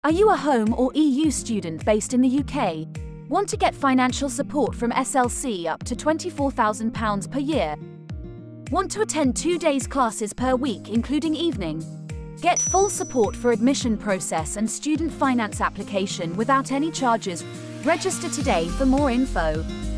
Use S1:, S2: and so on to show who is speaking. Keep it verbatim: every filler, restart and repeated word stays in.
S1: Are you a home or E U student based in the U K? Want to get financial support from S L C up to twenty-four thousand pounds per year? Want to attend two days classes per week including evening? Get full support for admission process and student finance application without any charges. Register today for more info.